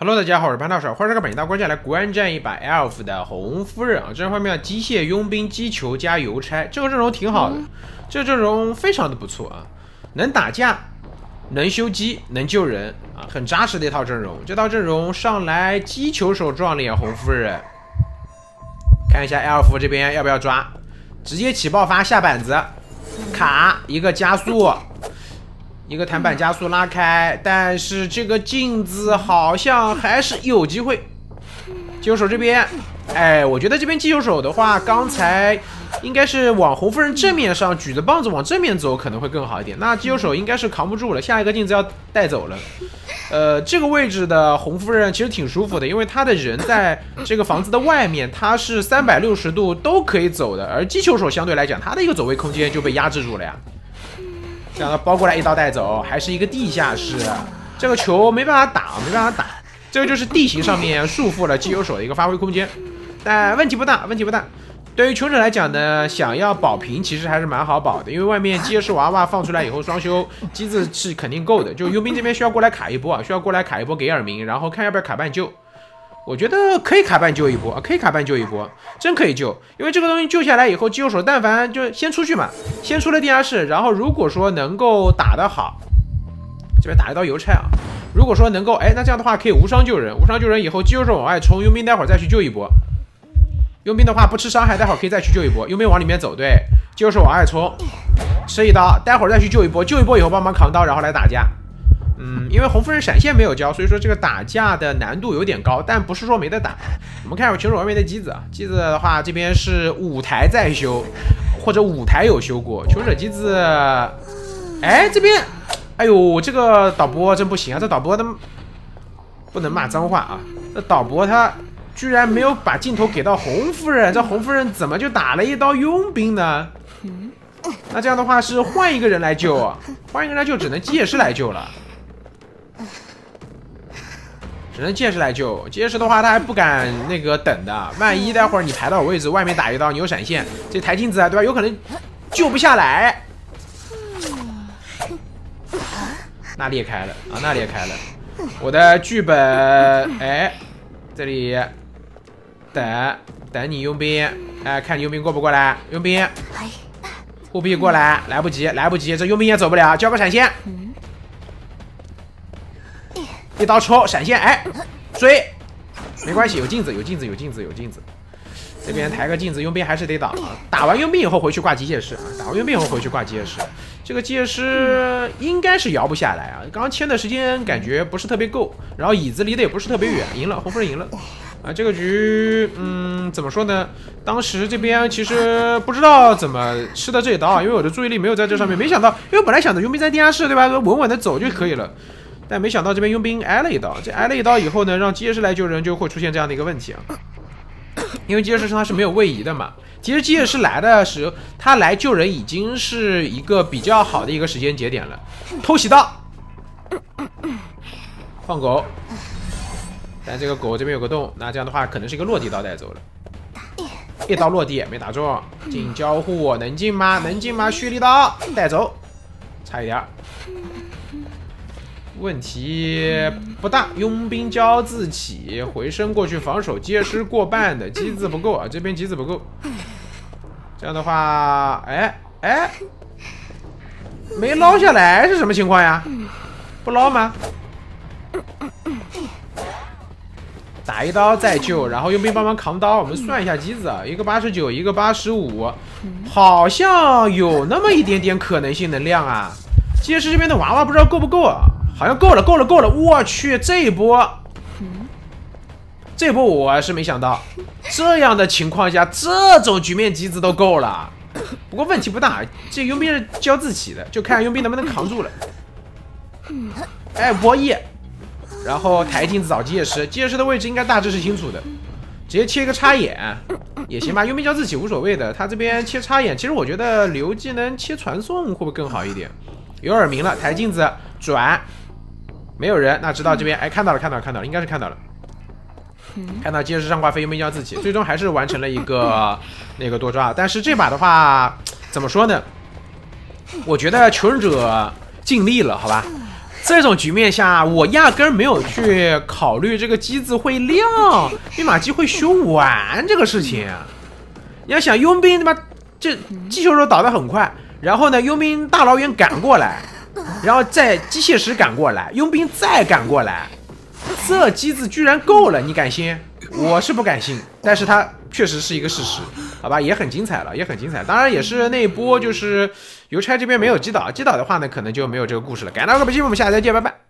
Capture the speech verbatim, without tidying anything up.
Hello， 大家好，我是潘大帅，欢迎这个本大关下来观战一把 Elf 的红夫人啊！这方面机械佣兵、击球加邮差，这个阵容挺好的，这个阵容非常的不错啊，能打架，能修机，能救人啊，很扎实的一套阵容。这套阵容上来击球手撞脸红夫人，看一下 Elf 这边要不要抓，直接起爆发下板子，卡一个加速。 一个弹板加速拉开，但是这个镜子好像还是有机会。击球手这边，哎，我觉得这边击球手的话，刚才应该是往红夫人正面上举着棒子往正面走可能会更好一点。那击球手应该是扛不住了，下一个镜子要带走了。呃，这个位置的红夫人其实挺舒服的，因为他的人在这个房子的外面，他是三百六十度都可以走的，而击球手相对来讲，他的一个走位空间就被压制住了呀。 这样的包过来一刀带走，还是一个地下室，这个球没办法打，没办法打，这个就是地形上面束缚了击球手的一个发挥空间，但问题不大，问题不大。对于穷者来讲呢，想要保平其实还是蛮好保的，因为外面结实娃娃放出来以后双修机子是肯定够的，就佣兵这边需要过来卡一波啊，需要过来卡一波给耳鸣，然后看要不要卡半救。 我觉得可以卡半救一波，可以卡半救一波，真可以救。因为这个东西救下来以后，击球手但凡就先出去嘛，先出了地下室，然后如果说能够打得好，这边打一刀邮差啊。如果说能够，哎，那这样的话可以无伤救人，无伤救人以后，击球手往外冲，佣兵待会儿再去救一波。佣兵的话不吃伤害，待会儿可以再去救一波。佣兵往里面走，对，击球手往外冲，吃一刀，待会儿再去救一波，救一波以后帮忙扛刀，然后来打架。 嗯，因为红夫人闪现没有交，所以说这个打架的难度有点高，但不是说没得打。我们看下球手外面的机子啊，机子的话这边是五台在修，或者五台有修过。球者机子，哎这边，哎呦这个导播真不行啊，这导播他不能骂脏话啊，这导播他居然没有把镜头给到红夫人，这红夫人怎么就打了一刀佣兵呢？那这样的话是换一个人来救啊，换一个人来救只能机械师来救了。 只能剑士来救，剑士的话他还不敢那个等的，万一待会儿你排到位置，外面打一刀，你有闪现，这抬镜子啊，对吧？有可能救不下来。那裂开了啊，那裂开了。我的剧本，哎，这里等等你佣兵，哎，看你佣兵过不过来？佣兵护臂过来，来不及，来不及，这佣兵也走不了，交个闪现。 一刀抽闪现，哎，追，没关系，有镜子，有镜子，有镜子，有镜子。这边抬个镜子，佣兵还是得打啊。打完佣兵以后回去挂机械师啊，打完佣兵以后回去挂机械师。这个机械师应该是摇不下来啊。刚刚签的时间感觉不是特别够，然后椅子离得也不是特别远，赢了，红夫人赢了。啊，这个局，嗯，怎么说呢？当时这边其实不知道怎么吃的这一刀啊，因为我的注意力没有在这上面，没想到，因为本来想着佣兵在地下室对吧，稳稳的走就可以了。 但没想到这边佣兵挨了一刀，这挨了一刀以后呢，让机械师来救人就会出现这样的一个问题啊。因为机械师他是没有位移的嘛，其实机械师来的时候，他来救人已经是一个比较好的一个时间节点了。偷袭刀，放狗，但这个狗这边有个洞，那这样的话可能是一个落地刀带走了。一刀落地没打中，进交互能进吗？能进吗？蓄力刀带走，差一点。 问题不大，佣兵交自起，回身过去防守，机械师过半的机子不够啊，这边机子不够。这样的话，哎哎，没捞下来是什么情况呀？不捞吗？打一刀再救，然后佣兵帮忙扛刀。我们算一下机子啊，一个八十九，一个八十五，好像有那么一点点可能性能量啊。机械师这边的娃娃不知道够不够啊？ 好像够了，够了，够了！我去，这一波，这一波我是没想到，这样的情况下，这种局面机子都够了。不过问题不大，这佣兵是交自起的，就看佣兵能不能扛住了。哎，博弈，然后抬镜子找机械师，机械师的位置应该大致是清楚的，直接切一个插眼也行吧。佣兵交自起无所谓的，他这边切插眼，其实我觉得留技能切传送会不会更好一点？有耳鸣了，抬镜子转。 没有人，那知道这边哎看到了看到了看到了，应该是看到了，看到机械师上挂飞佣兵交自起，最终还是完成了一个那个多抓。但是这把的话，怎么说呢？我觉得求生者尽力了，好吧？ 这种局面下，我压根儿没有去考虑这个机子会亮，密码机会修完这个事情。你要想佣兵他妈这击球手倒得很快，然后呢，佣兵大老远赶过来，然后再机械师赶过来，佣兵再赶过来，这机子居然够了，你敢信？我是不敢信，但是它确实是一个事实，好吧，也很精彩了，也很精彩。当然也是那一波就是邮差这边没有击倒，击倒的话呢，可能就没有这个故事了。感谢大家观看本期，我们下期再见，拜拜。